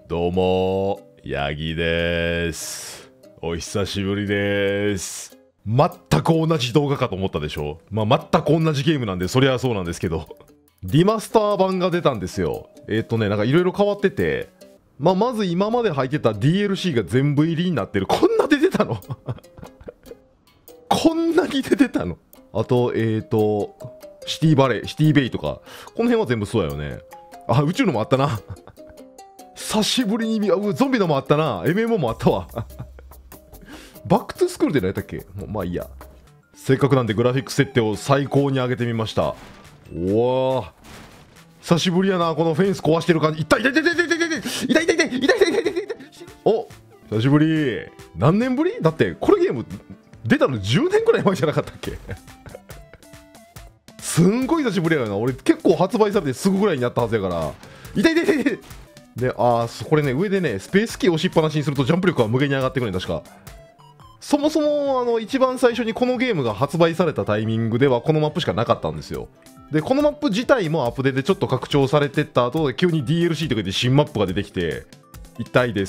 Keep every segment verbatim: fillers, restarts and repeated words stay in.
どうもヤギです。お久しぶりです。全く同じ動画かと思ったでしょ。まあ全く同じゲームなんでそりゃそうなんですけど、リマスター版が出たんですよ。えっとねなんかいろいろ変わってて、まあまず今まで入ってた ディーエルシー が全部入りになってる。こんな出てたのこんなに出てたの。あとえっとシティバレー、シティベイとかこの辺は全部そうやよね。あ、宇宙のもあったな久しぶりに見、あ、ゾンビのもあったな。 エムエムオー もあったわバックトゥスクールで何やったっけ。もうまあいいや。せっかくなんでグラフィック設定を最高に上げてみました。おお、久しぶりやな。このフェンス壊してる感じ。痛い痛い痛い痛い痛い痛い痛い痛い痛い痛い痛い痛い痛い痛い痛い。お、久しぶり。何年ぶりだって。これゲーム出たのじゅうねんくらい前じゃなかったっけすんごい久しぶりやな。俺結構発売されてすぐぐらいになったはずやから。痛い痛い痛い痛い。で、あー、これね、上でね、スペースキー押しっぱなしにするとジャンプ力が無限に上がってくるね、確か。そもそも、あの、一番最初にこのゲームが発売されたタイミングでは、このマップしかなかったんですよ。で、このマップ自体もアップデートでちょっと拡張されてった後で、急に ディーエルシー とかで新マップが出てきて、痛いです。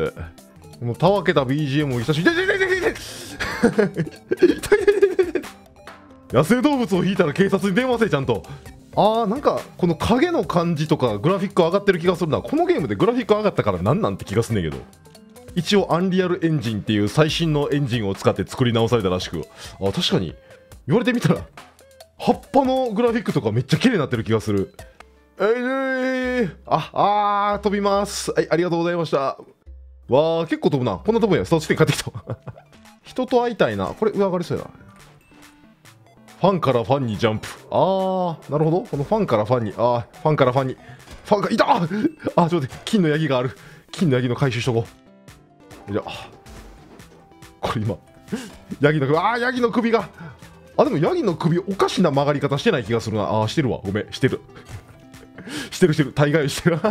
このたわけた ビージーエム を久しぶりに、痛い痛い痛い痛い痛い痛い痛い痛い。野生動物を引いたら警察に電話せ、ちゃんと。あー、なんかこの影の感じとかグラフィック上がってる気がするな。このゲームでグラフィック上がったからなんなんて気がすんねんけど、一応アンリアルエンジンっていう最新のエンジンを使って作り直されたらしく、あ、確かに言われてみたら葉っぱのグラフィックとかめっちゃ綺麗になってる気がする。えー、ああー、飛びます。はい、ありがとうございました。わー、結構飛ぶな。こんな飛ぶんや。スタート地点帰ってきた人と会いたいな。これ上上がりそうやな。ファンからファンにジャンプ。あー、なるほど。このファンからファンに、あー、ファンからファンに。ファンがいた。あー、ちょっと待って、金のヤギがある。金のヤギの回収しとこう。じゃあ、これ今、ヤギの首、あー、ヤギの首が。あ、でもヤギの首、おかしな曲がり方してない気がするな。あー、してるわ。ごめん、してる。してるしてる。大概してる。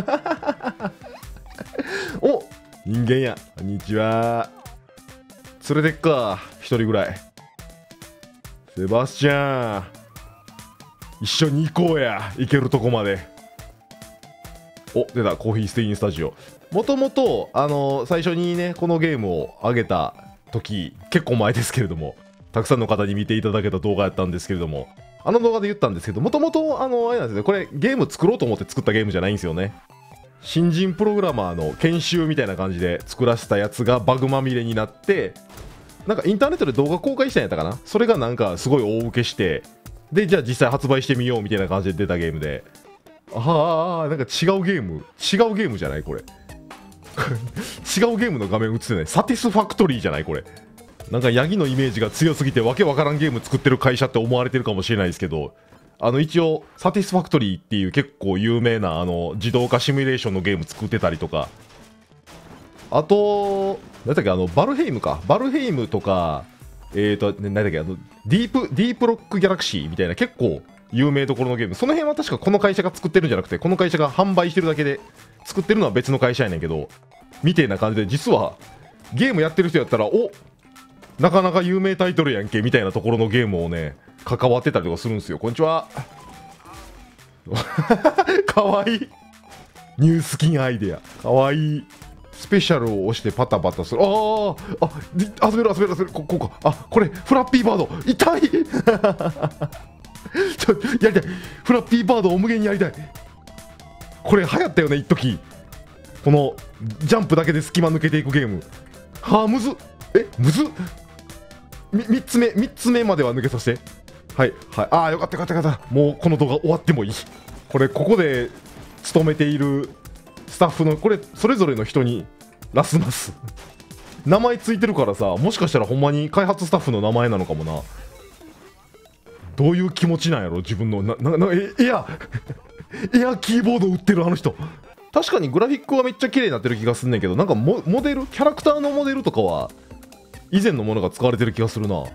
お、人間や。こんにちは。連れてっか、一人ぐらい。セバスチャン、一緒に行こうや。行けるとこまで。お、出た。コーヒーステインスタジオ。もともとあのー、最初にねこのゲームを上げた時、結構前ですけれども、たくさんの方に見ていただけた動画やったんですけれども、あの動画で言ったんですけど、もともとあのあれなんですね、これゲーム作ろうと思って作ったゲームじゃないんですよね。新人プログラマーの研修みたいな感じで作らせたやつがバグまみれになって、なんかインターネットで動画公開したんやったかな。それがなんかすごい大受けして、でじゃあ実際発売してみようみたいな感じで出たゲームで、ああ、なんか違うゲーム違うゲームじゃないこれ違うゲームの画面映ってない。サティスファクトリーじゃないこれ。なんかヤギのイメージが強すぎてわけわからんゲーム作ってる会社って思われてるかもしれないですけど、あの一応サティスファクトリーっていう結構有名なあの自動化シミュレーションのゲーム作ってたりとか、あと何だっけ、あのバルヘイムか、バルヘイムとか、えーと何だっけ、あのディープディープロックギャラクシーみたいな結構有名どころのゲーム、その辺は確かこの会社が作ってるんじゃなくて、この会社が販売してるだけで、作ってるのは別の会社やねんけど、みたいな感じで、実はゲームやってる人やったら、お、なかなか有名タイトルやんけみたいなところのゲームをね関わってたりとかするんですよ。こんにちはかわいいニュースキンアイデア、かわいい。スペシャルを押してパタパタする。あーあ、遊べる遊べる遊べる。ここか、あ、これフラッピーバード痛いちょやりたい。フラッピーバードを無限にやりたい。これ流行ったよね一時。このジャンプだけで隙間抜けていくゲーム。はあ、むずっ。え、むずっ。みみっつめみっつめまでは抜けさせて。はいはい。ああ、よかったよかったよかった。もうこの動画終わってもいい。これここで勤めているスタッフのこれそれぞれの人にラスマス名前ついてるからさ、もしかしたらほんまに開発スタッフの名前なのかもな。どういう気持ちなんやろ自分のなななエアエアキーボード売ってるあの人。確かにグラフィックはめっちゃ綺麗になってる気がすんねんけど、なんか モ, モデルキャラクターのモデルとかは以前のものが使われてる気がするななんか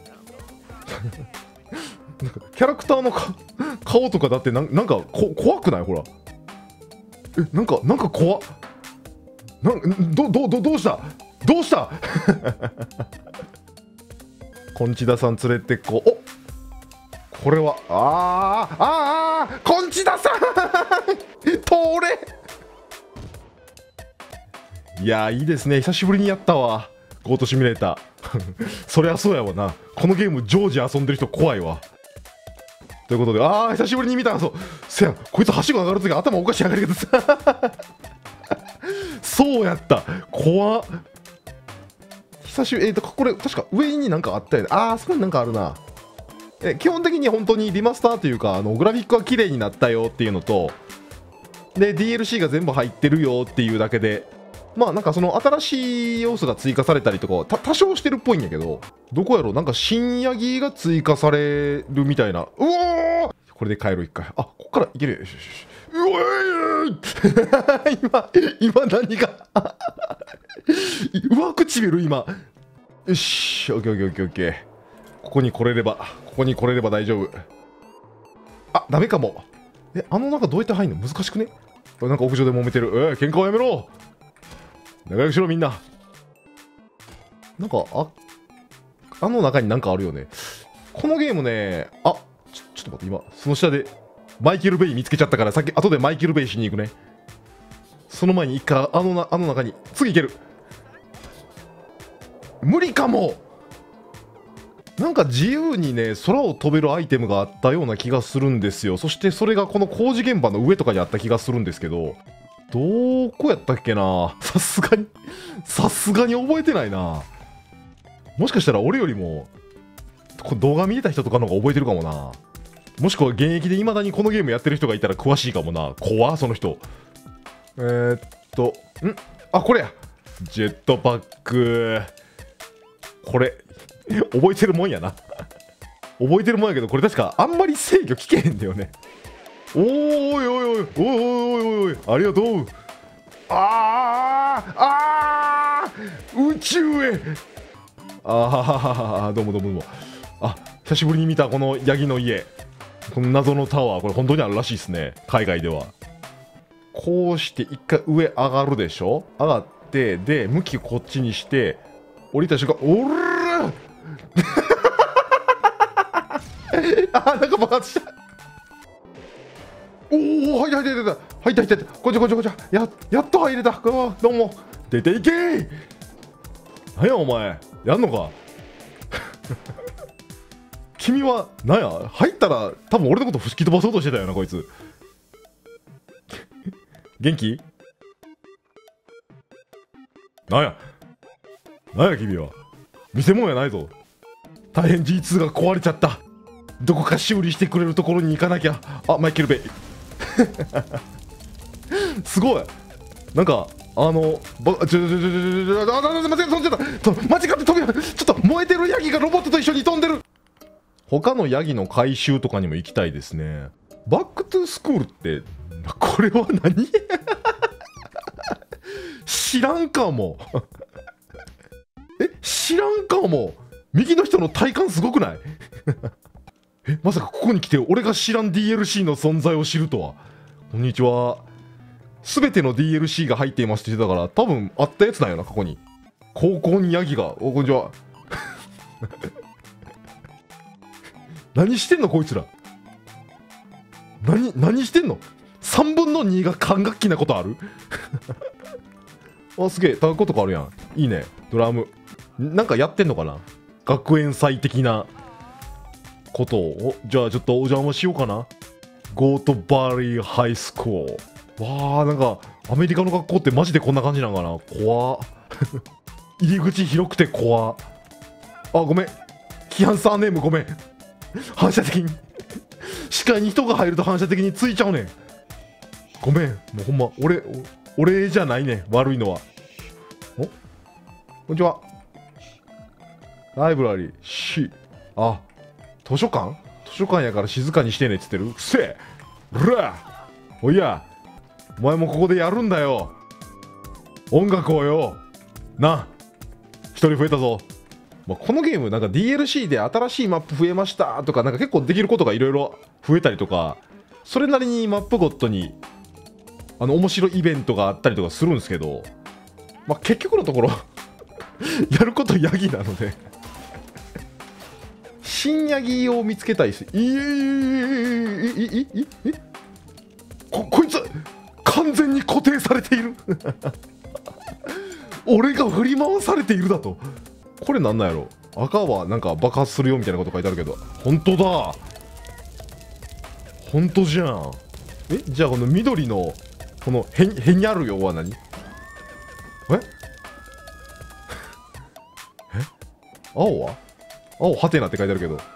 キャラクターのか顔とかだってな ん, なんかこ怖くない？ほら、え、なんかなんか怖っ。なんどどどどうしたどうしたこんちださん連れてこう。お、これはあーあーあーこんちださん通れいやーいいですね。久しぶりにやったわゴートシミュレーターそりゃそうやわな。このゲーム常時遊んでる人怖いわ。ということで、ああ久しぶりに見た。そうせや、こいつはしご上がるとき頭おかしい上がり方さそうやった、怖っ。久しぶり、えーとこれ確か上になんかあったよね。ああそこになんかあるな。え基本的に本当にリマスターというか、あのグラフィックが綺麗になったよっていうのと、で ディーエルシー が全部入ってるよっていうだけで、まあなんかその新しい要素が追加されたりとかた多少してるっぽいんやけど、どこやろ、なんか新ヤギが追加されるみたいな。うおー、これで帰ろう一回。あ、こっからいけるよ。よしよし。うおー今今何が上唇今。よし、オッケーオッケーオッケーオッケー。ここに来れればここに来れれば大丈夫。あ、ダメかも。え、あの中どうやって入んの？難しくね？なんか屋上で揉めてる。えー、喧嘩はやめろ。仲良くしろみんな。なんかああの中になんかあるよね。このゲームね、あちょちょっと待って、今その下でマイケル・ベイ見つけちゃったから、さっき後でマイケル・ベイしに行くね。その前に一回あのなあの中に次行ける。無理かも。なんか自由にね空を飛べるアイテムがあったような気がするんですよ。そしてそれがこの工事現場の上とかにあった気がするんですけど、どこやったっけな。さすがにさすがに覚えてないな。もしかしたら俺よりもこ動画見てた人とかの方が覚えてるかもな。もしくは現役で未だにこのゲームやってる人がいたら詳しいかもな。怖っその人。えー、っとんあこれや、ジェットパック。これ覚えてるもんやな覚えてるもんやけど、これ確かあんまり制御聞けへんだよね。おーおいおいおいおいおいおいおい、ありがとう。あーあー宇宙へ。ああどうもどうもどうも。あ、久しぶりに見たこのヤギの家、この謎のタワー、これ本当にあるらしいですね、海外では。こうして一回上上がるでしょ。上がってで向きこっちにして降りた瞬間、おらあ、なんか爆発した。おお、入った入った入った入った入った。こっちこっちこっち。ややっと入れた。どうも出ていけー。なんやお前やんのか君はなんや入ったら多分俺のこと吹き飛ばそうとしてたよなこいつ元気なんやなんや君は見せ物やないぞ。大変 ジーツー が壊れちゃった。どこか修理してくれるところに行かなきゃ。あ、マイケル・ベイすごい。なんかあのばちょちょちょちょちょああすいません、飛んじゃった。間違って飛びちょっと燃えてるヤギがロボットと一緒に飛んでる。他のヤギの回収とかにも行きたいですね。バックトゥースクールってこれは何知らんかもえ知らんかも。右の人の体感すごくないえまさかここに来て俺が知らん ディーエルシー の存在を知るとは。こんにちは。全ての ディーエルシー が入っていますって言ってたから多分あったやつなんよな。過去に高校にヤギが。おこんにちは何してんのこいつら。何何してんの。さんぶんのにが管楽器なことあるあ、すげえタコとかあるやん。いいね。ドラムなんかやってんのかな、学園祭的なことを。じゃあちょっとお邪魔しようかな。ゴートバリーハイスクール。わー、なんかアメリカの学校ってマジでこんな感じなんかな。怖っ入り口広くて怖っ。あ、ごめん、キアンサーネームごめん反射的に視界に人が入ると反射的についちゃうねん。ごめん、もうほんま俺俺じゃないねん悪いのは。お、こんにちは。ライブラリー C。 あ、図書館図書館やから静かにしてねっつってる。うっせえうら。おいやお前もここでやるんだよ音楽をよな。一人増えたぞ。まあ、このゲームなんか ディーエルシー で新しいマップ増えましたとか、なんか結構できることがいろいろ増えたりとか、それなりにマップごとにあの面白いイベントがあったりとかするんですけど、まあ、結局のところやることヤギなので新ヤギを見つけたいし、いえいえいえいえいえここいつ完全に固定されている俺が振り回されているだと。これなんなんやろ。赤はなんか爆発するよみたいなこと書いてあるけど、本当だ、本当じゃん。え、じゃあこの緑のこのへへにゃるよは何？ええ青は青はてなって書いてあるけど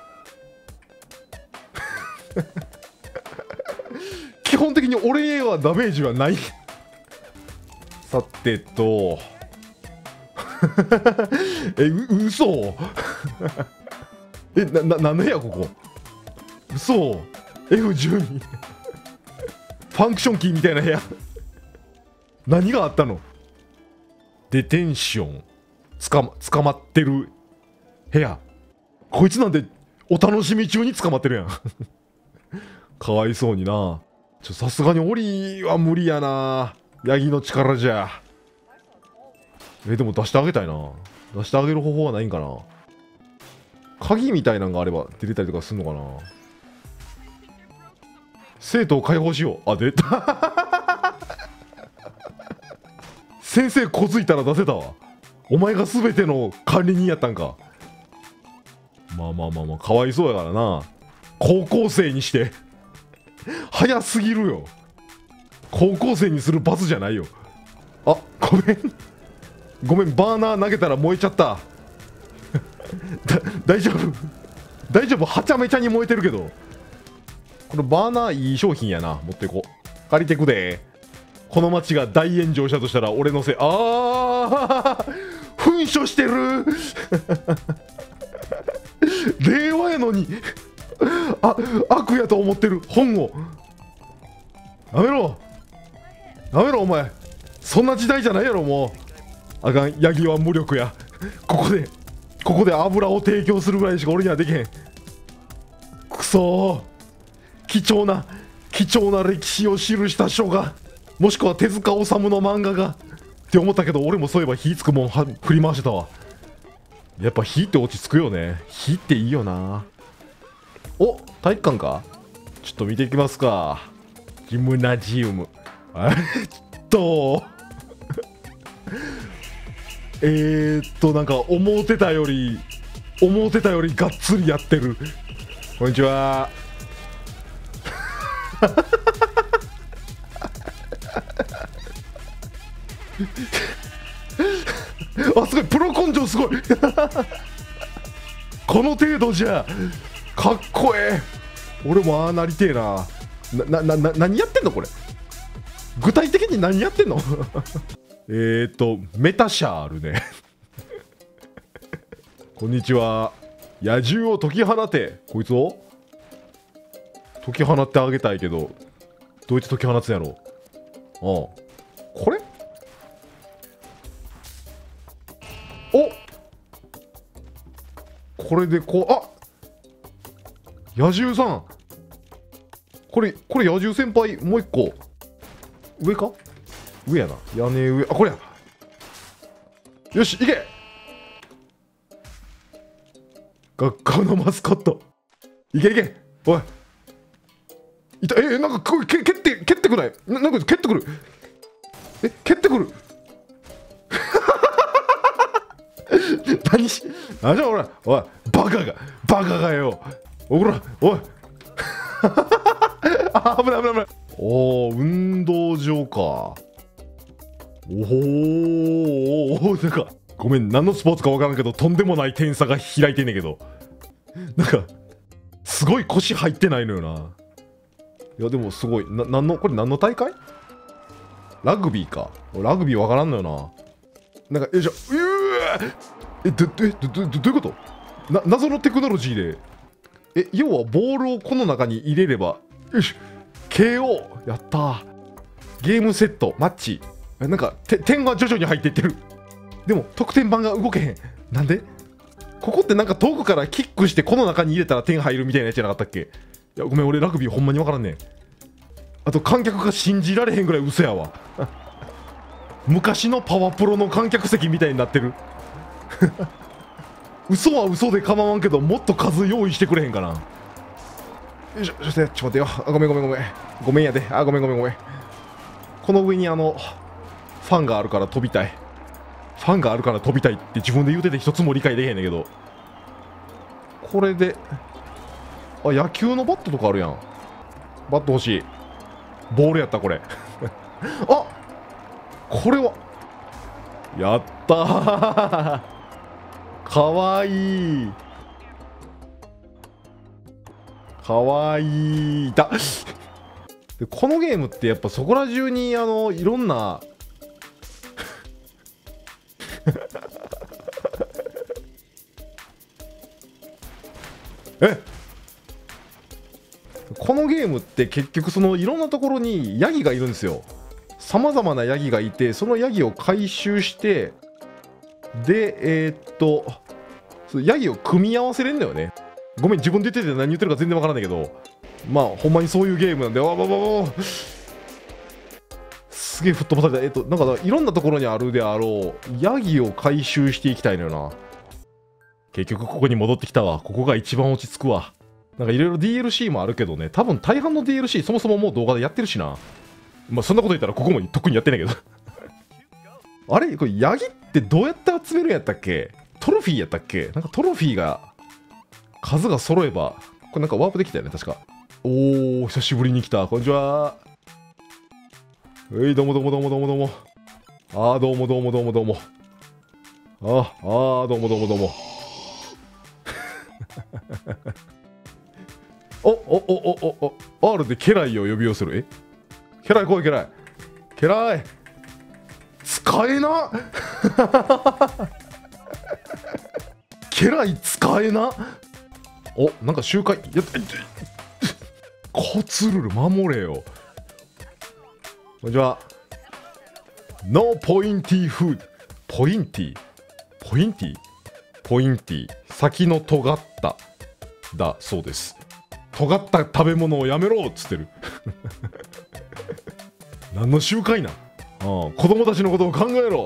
基本的に俺へはダメージはないさてとえ、う、嘘え、な、な、なんでやここ嘘 エフじゅうに ファンクションキーみたいな部屋何があったの。デテンションつかま、捕まってる部屋。こいつなんてお楽しみ中に捕まってるやんかわいそうにな。ちょ、さすがにオリは無理やな、ヤギの力じゃ。え、でも出してあげたいな。出してあげる方法はないんかな。鍵みたいなのがあれば出れたりとかすんのかな。生徒を解放しよう。あ、出た先生こづいたら出せたわ。お前が全ての管理人やったんか。まあまあまあまあ、かわいそうやからな。高校生にして早すぎるよ。高校生にする罰じゃないよ。あ、ごめんごめん、バーナー投げたら燃えちゃっただ大丈夫大丈夫、はちゃめちゃに燃えてるけど。このバーナーいい商品やな。持っていこう。借りてくで。この街が大炎上したとしたら俺のせい。ああ噴射してる令和やのにあ、悪やと思ってる本をやめろやめろお前。そんな時代じゃないやろ。もうあかん、ヤギは無力や。ここでここで油を提供するぐらいしか俺にはできへん。くそー、貴重な貴重な歴史を記した書が、もしくは手塚治虫の漫画がって思ったけど、俺もそういえば火つくもんは振り回してたわ。やっぱ火って落ち着くよね。火っていいよな。お、体育館か。ちょっと見ていきますか。ギムナジウム。えっとえーっとなんか思ってたより思ってたよりがっつりやってる。こんにちはあ、すごい、プロ根性すごいこの程度じゃかっこええ。俺もああなりてえな。な、な、な、何やってんのこれ。具体的に何やってんのえーとメタシャールねこんにちは。野獣を解き放て。こいつを解き放ってあげたいけど、どうやって解き放つんやろ。ああ、これお、これでこう、あ、野獣さん、これこれ野獣先輩、もう一個上か、上やな、屋根上、あ、これや。よし、行け。学校のマスコット、いけいけ。おい、いた。え、なんかこれ蹴って蹴ってくないな、なんか蹴ってくる。え、蹴ってくる何し、あ、じゃあ俺、おい、バカがバカがよ、おら、おいあ、危ない危ない危ない。おお、運動場か。おお、なんかごめん、何のスポーツか分からんけど、とんでもない点差が開いてんねんけど、なんかすごい腰入ってないのよな。いやでもすごいな、なんのこれ何の大会？ラグビーか。ラグビー分からんのよな。なんか、よいしょ、うー、え、ど、え、ど、ど、ど、どういうこと？な、謎のテクノロジーで、え、要はボールをこの中に入れれば、よし、ケーオー、やったー。ゲームセット、マッチ。え、なんか、て、点が徐々に入っていってる。でも、得点板が動けへん。なんで？ここってなんか遠くからキックしてこの中に入れたら点入るみたいなやつじゃなかったっけ？いや、ごめん、俺ラグビーほんまに分からんねん。あと観客が信じられへんぐらい嘘やわ昔のパワプロの観客席みたいになってる嘘は嘘で構わんけど、もっと数用意してくれへんかな。よいしょ、ちょっと待ってよ。あ、ごめんごめんごめんごめんやで。あ、ごめんごめんごめん。この上にあのファンがあるから飛びたい。 ファンがあるから飛びたいって自分で言うてて一つも理解できへんねんけど、これであ野球のバットとかあるやん。バット欲しい。ボールやったこれあこれはやったーかわいいかわいいだでこのゲームってやっぱそこら中にあのいろんなえこのゲームって結局そのいろんなところにヤギがいるんですよ。さまざまなヤギがいて、そのヤギを回収して、でえー、っとヤギを組み合わせれんだよね。ごめん自分で言ってて何言ってるか全然わからないけど、まあほんまにそういうゲームなんで、わわわわわすげえ吹っ飛ばされた。えっとなんかいろんなところにあるであろうヤギを回収していきたいのよな。結局ここに戻ってきたわ。ここが一番落ち着くわ。なんかいろいろ ディーエルシー もあるけどね、多分大半の ディーエルシー そもそももう動画でやってるしな。まあそんなこと言ったらここも特にやってないけどあれこれヤギってどうやって集めるんやったっけ。トロフィーやったっけ。なんかトロフィーが数が揃えばこれなんかワープできたよね確か。おー久しぶりに来た。こんにちは。はいどうもどうもどうもどうもどうも。あーどうもどうもどうもどうも。あーあーどうもどうもどうもおおおおおお R で家来を呼び寄せる。え家来来い家来家来使えな家来使えな。おなんか集会やったコツルル守れよ。こんにちは。ノーポインティーフード。ポインティーポインティーポインティー先の尖っただそうです。尖った食べ物をやめろっつってる何の集会なん。ああ子供たちのことを考えろ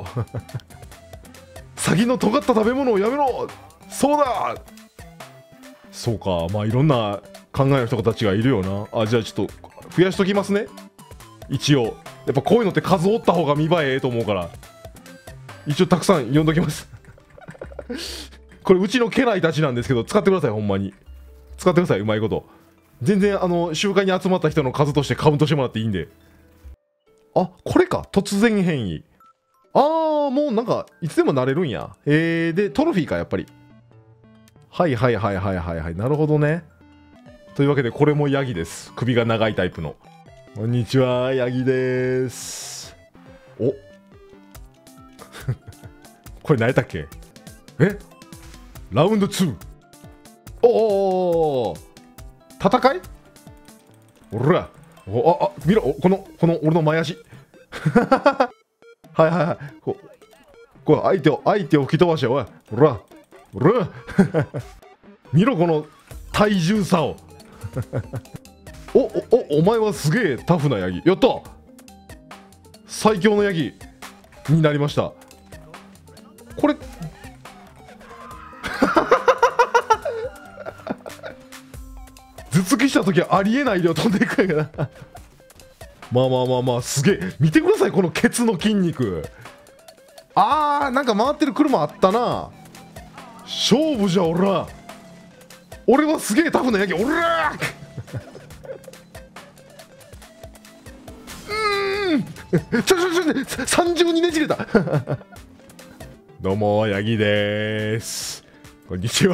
先の尖った食べ物をやめろ。そうだそうか。まあいろんな考えの人たちがいるよな。あじゃあちょっと増やしときますね。一応やっぱこういうのって数おった方が見栄えええと思うから一応たくさん呼んどきますこれうちの家来たちなんですけど使ってください。ほんまに使ってください。うまいこと全然あの集会に集まった人の数としてカウントしてもらっていいんで。あこれか突然変異。あーもうなんかいつでもなれるんや。えー、でトロフィーかやっぱり。はいはいはいはいはいはいなるほどね。というわけでこれもヤギです。首が長いタイプの。こんにちはヤギです。おこれ何やったっけ。えラウンドツー。おお戦い。おらおああ見ろこのこの俺の前足はいはいはいこうこう相手を相手を吹き飛ばしておいおらおら見ろこの体重差をおおおお前はすげえタフなヤギ。やった最強のヤギになりました。これ頭突きした時はありえない量飛んでいくんやなまあまあまあまあすげえ見てくださいこのケツの筋肉。あーなんか回ってる車あったな。勝負じゃおら俺はすげえタフなヤギおらうーんちょちょちょ三重にねじれたどうもヤギでーす。こんにち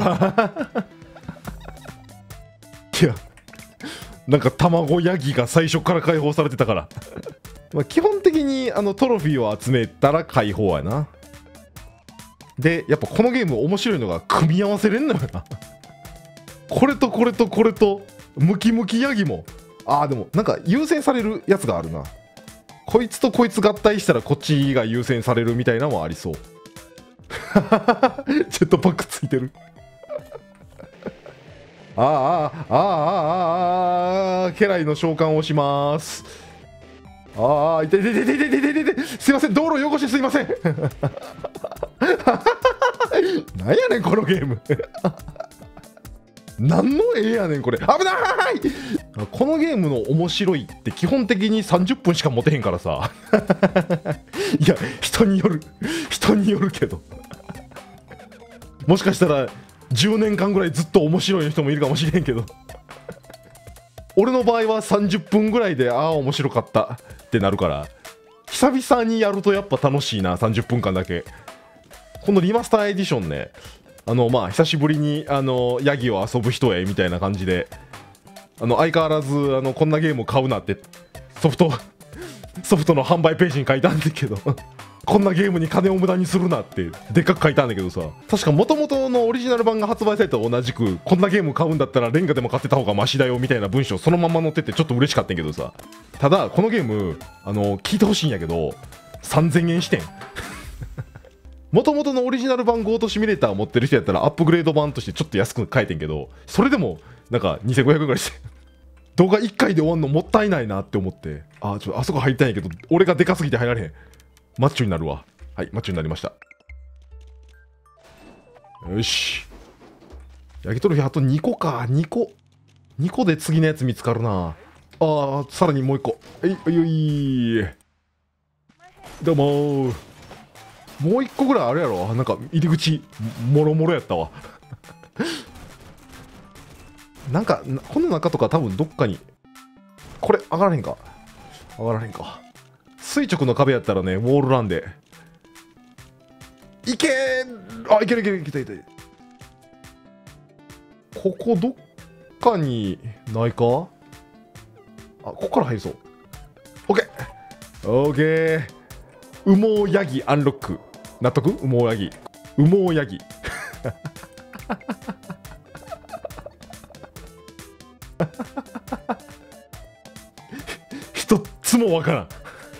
はいやなんか卵ヤギが最初から解放されてたからまあ基本的にあのトロフィーを集めたら解放やな。でやっぱこのゲーム面白いのが組み合わせれんのよなこれとこれとこれとムキムキヤギも。あーでもなんか優先されるやつがあるな。こいつとこいつ合体したらこっちが優先されるみたいなのもありそうジェットパックついてるああああああああ家来の召喚をします。ああいててててててててすいません道路汚してすいませんなんやねんこのゲーム何の絵やねんこれ。危ないこのゲームの面白いって基本的にさんじゅっぷんしか持てへんからさいや人による人人によるけどもしかしたらじゅうねんかんぐらいずっと面白い人もいるかもしれんけど俺の場合はさんじゅっぷんぐらいでああ面白かったってなるから、久々にやるとやっぱ楽しいな。さんじゅっぷんかんだけ。このリマスターエディションね、あのまあ久しぶりにあのヤギを遊ぶ人へみたいな感じで、あの相変わらずあのこんなゲーム買うなってソフトソフトの販売ページに書いたんだけどこんなゲームに金を無駄にするなってでっかく書いたんだけどさ、確か元々のオリジナル版が発売されたと同じく、こんなゲーム買うんだったらレンガでも買ってた方がマシだよみたいな文章そのまま載っててちょっと嬉しかったんやけどさ、ただこのゲームあの聞いてほしいんやけどさんぜんえんしてん元々のオリジナル版ゴートシミュレーター持ってる人やったらアップグレード版としてちょっと安く買えてんけど、それでもなんかにせんごひゃくえんぐらいして動画いっかいで終わんのもったいないなって思って、あちょっとあそこ入りたいんやけど俺がでかすぎて入られへん。マッチョになるわ。はい、マッチョになりました。よし、焼きトロフィーあとにこか。にこにこで次のやつ見つかるな。あー、さらにもういっこ。はい、はいはい、どうもー。もういっこぐらいあるやろ。なんか入り口もろもろやったわなんかこの中とか多分どっかにこれ上がらへんか上がらへんか。垂直の壁やったらね、ウォールランでいけー。あ、いけるいけるいけたいけた。ここどっかにないか。あ、ここから入るぞ。オッケーオッケー。羽毛ヤギアンロック。納得。羽毛ヤギ羽毛ヤギ一つもわからん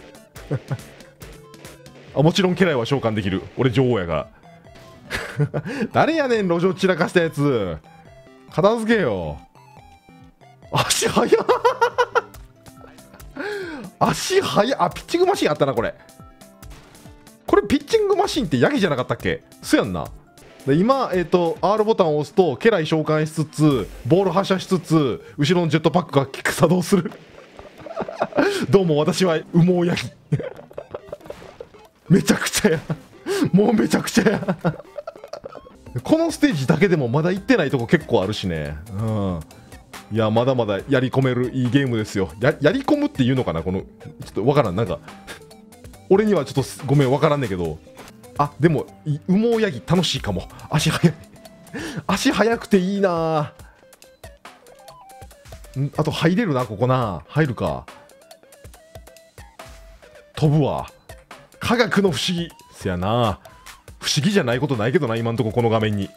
あ、もちろん家来は召喚できる。俺女王やから誰やねん路上散らかしたやつ。片付けよ。足速っ足速っ。あ、ピッチングマシンあったな。これこれピッチングマシンってヤギじゃなかったっけ。そやんな。で今、えーと、アール ボタンを押すと家来召喚しつつボール発射しつつ後ろのジェットパックが作動するどうも私は羽毛ヤギめちゃくちゃやもうめちゃくちゃやこのステージだけでもまだ行ってないとこ結構あるしね。うん、いやまだまだやり込めるいいゲームですよ。 や, やり込むっていうのかな。このちょっとわからん。なんか俺にはちょっとごめんわからんねんけど、あでも羽毛ヤギ楽しいかも。足速い足速くていいな。んあと入れるな。ここな入るか。飛ぶわ。科学の不思議せやな。不思議じゃないことないけどな今んとここの画面に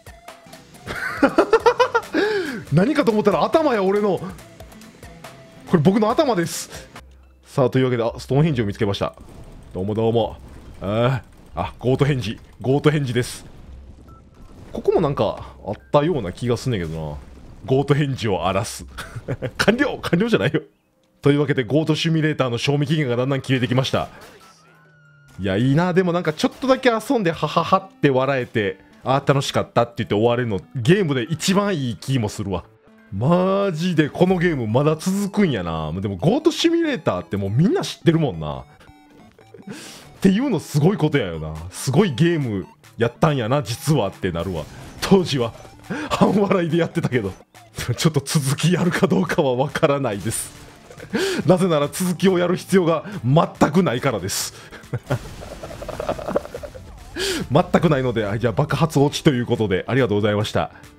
何かと思ったら頭や。俺のこれ僕の頭です。さあというわけで、あストーンヘンジを見つけました。どうもどうも。ああゴートヘンジゴートヘンジです。ここもなんかあったような気がすんねんけどな。ゴートヘンジを荒らす完了完了じゃないよ。というわけでゴートシミュレーターの賞味期限がだんだん切れてきました。いやいいな。でもなんかちょっとだけ遊んでハハハって笑えて、あー楽しかったって言って終われるのゲームで一番いい気もするわ。マジでこのゲームまだ続くんやな。でもゴートシミュレーターってもうみんな知ってるもんなっていうのすごいことやよな。すごいゲームやったんやな実はってなるわ。当時は半笑いでやってたけどちょっと続きやるかどうかはわからないですなぜなら続きをやる必要が全くないからです全くないので、じゃあ爆発落ちということでありがとうございました。